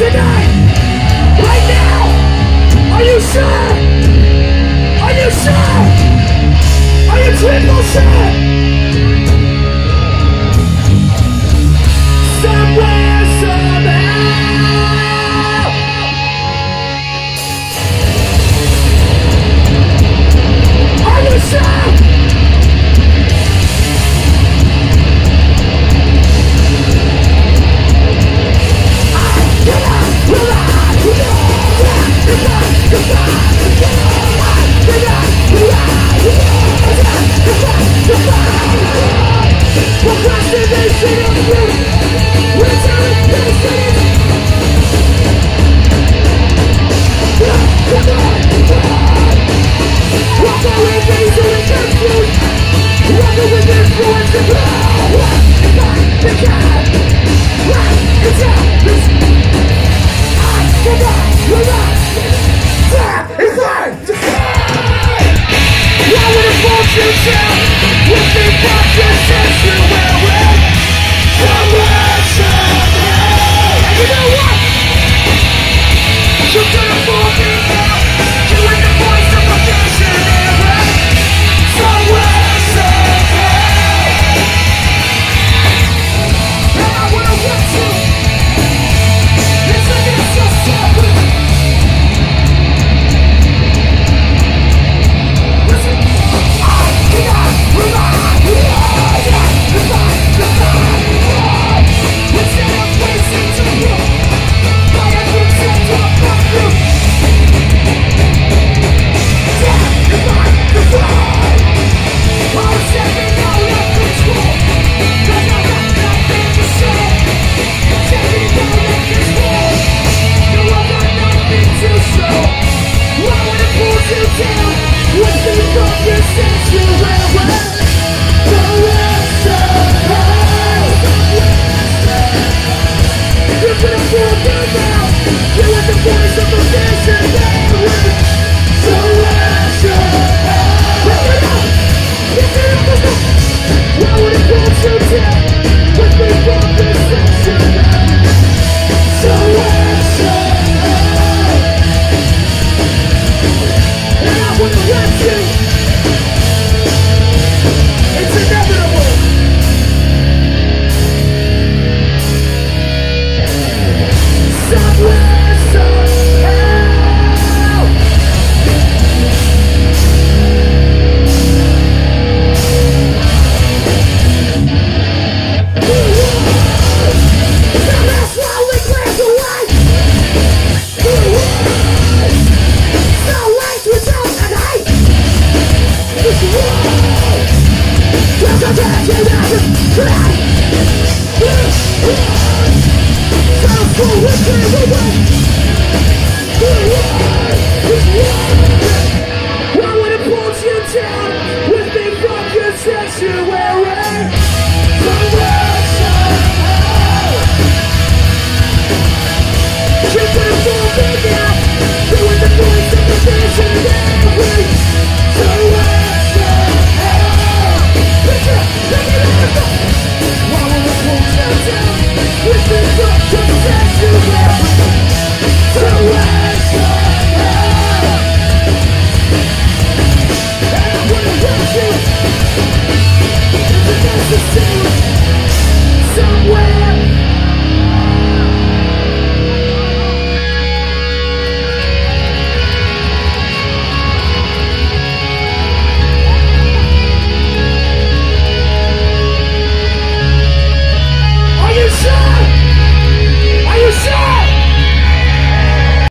tonight, right now. Are you sure? Are you sure? Are you triple sure? Somewhere, somehow. Are you sure? Procrastination of you, retaliation. Walk away, things are confused. Walk away, influence the power. The God, right, it's out. Come on, you're right. It's right. Why would it fall you down? With the practices you will win. Somewhere, somehow. And you know what? You're gonna fall me now. You in the voice of a visionary. Somewhere, somehow. And I wanna watch you. Listen to yourself. Why would it pull you down?